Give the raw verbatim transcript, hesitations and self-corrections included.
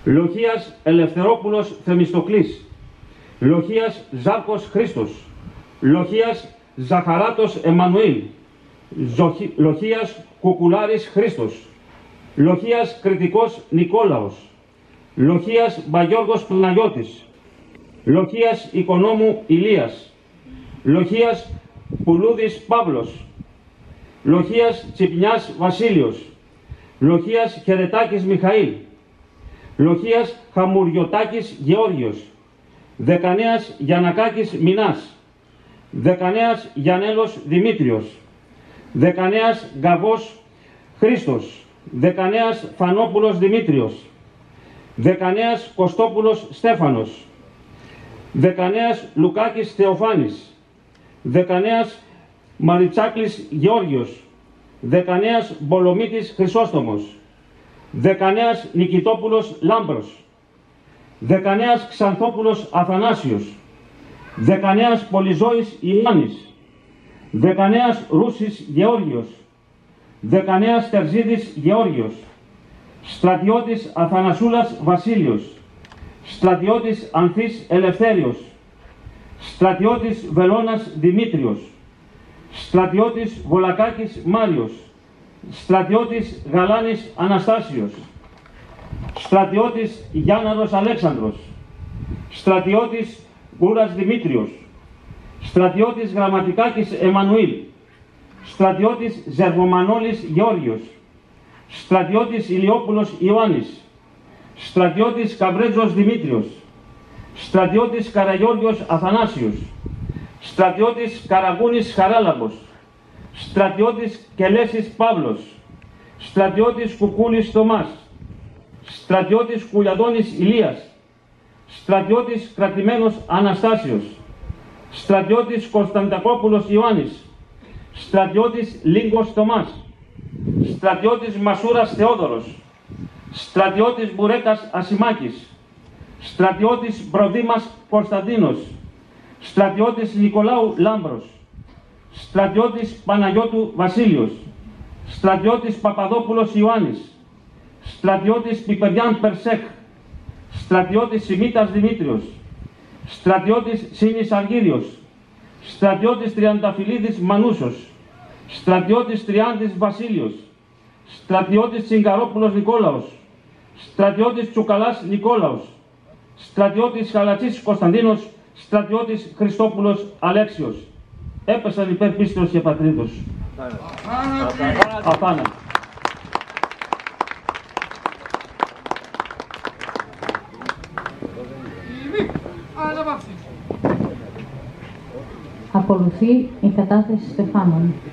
Λοχίας Ελευθερόπουλος Θεμιστοκλής, Λοχίας Ζάρκος Χρήστος, Λοχίας Ζαχαράτος Εμμανουήλ, Λοχίας Κουκουλάρης Χρήστος, Λοχίας Κρητικός Νικόλαος, Λοχίας Μπαγιώργος Παναγιώτης, Λοχίας Οικονόμου Ηλίας, Λοχίας Πουλούδης Παύλος, Λοχίας Τσιπνιάς Βασίλειος, Λοχίας Χερετάκης Μιχαήλ, Λοχίας Χαμουριωτάκης Γεώργιος, Δεκανέας Γιαννακάκης Μινάς, Δεκανέας Γιαννέλος Δημήτριος, Δεκανέας Γκαβός Χρήστος, Δεκανέας Φανόπουλος Δημήτριος, Δεκανέας Κωστόπουλος Στέφανος, Δεκανέας Λουκάκης Θεοφάνης, Δεκανέας Μαριτσάκλης Γεώργιος, Δεκανέας Μπολομίτης Χρυσόστομος, Δεκανέας Νικητόπουλος Λάμπρος, Δεκανέας Ξανθόπουλος Αθανάσιος, Δεκανέας Πολυζώης Ιωάννης, Δεκανέας Ρούσης Γεώργιος, Δεκανέας Τερζίδης Γεώργιος, Στρατιώτης Αθανασούλας Βασίλειος, Στρατιώτης Ανθής Ελευθέριος, Στρατιώτης Βελώνας Δημήτριος, Στρατιώτης Βολακάκης Μάριος, Στρατιώτης Γαλάνης Αναστάσιος, Στρατιώτης Γιάνναρος Αλέξανδρος, Στρατιώτης Γούρας Δημήτριος, Στρατιώτης Γραμματικάκης Εμμανουήλ, Στρατιώτης Ζερβομανόλης Γεώργιος, Στρατιώτης Ηλιόπουλος Ιωάννης, Στρατιώτης Καβρέτζος Δημήτριος, Στρατιώτης Καραγιώργιος Αθανάσιος, Στρατιώτης Καραγούνης Χαράλαμπος, Στρατιώτης Κελέσης Παύλος, Στρατιώτης Κουκούλης Θωμάς, Στρατιώτης Κουλιαδόνης Ηλίας, Στρατιώτης Κρατημένος Αναστάσιος, Στρατιώτης Κωνσταντακόπουλος Ιωάννης, Στρατιώτης Λίγκος Θωμάς, Στρατιώτης Μασούρας Θεόδωρος, Στρατιώτης Μπουρέκας Ασημάκης, Στρατιώτης Προδήμας Κωνσταντίνος, Στρατιώτης Νικολάου Λάμπρος, Στρατιώτης Παναγιώτου Βασίλειος, Στρατιώτης Παπαδόπουλος Ιωάννης, Στρατιώτης Πιπεριάν Περσέκ, Στρατιώτης Σιμίτας Δημήτριος, Στρατιώτης Σίνης Αργύριος, Στρατιώτης Τριανταφυλλίδης Μανούσος, Στρατιώτης Τριάντης Βασίλειος, Στρατιώτης Τσιγκαρόπουλος Νικόλαος, Στρατιώτης Τσουκαλάς Νικόλαος, Στρατιώτης Χαλατσής Κωνσταντίνος, Στρατιώτης Χριστόπουλος Αλέξιος. Έπεσαν υπέρ πίστεως και πατρίδος. Αθάνα. Ακολουθεί η κατάθεση στεφάνων.